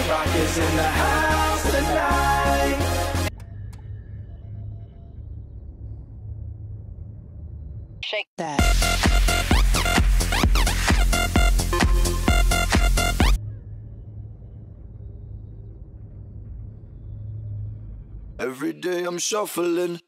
GoonRock is in the house tonight. Shake that. Every day I'm shuffling,